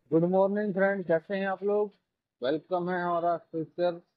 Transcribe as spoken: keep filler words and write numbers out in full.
Good morning friend, कैसे हैं आप लोग। वेलकम है हमारा सिस्टर